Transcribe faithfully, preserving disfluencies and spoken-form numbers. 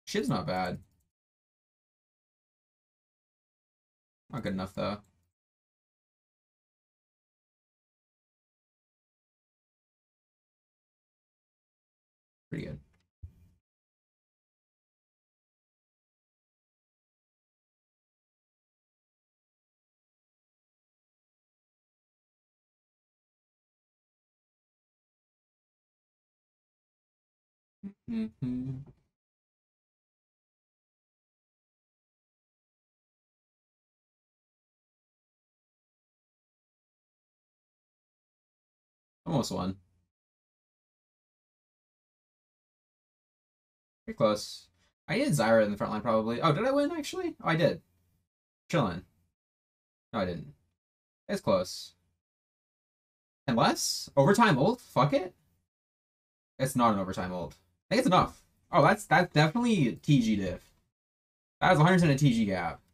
Shit's not bad. Not good enough, though. Pretty good. Mm-hmm. Almost won. Pretty close. I needed Zyra in the front line, probably. Oh, did I win, actually? Oh, I did. Chillin'. No, I didn't. It's close. Unless? Overtime ult? Fuck it. It's not an overtime ult. I think it's enough. Oh, that's that's definitely T G diff. That was one hundred percent a T G gap.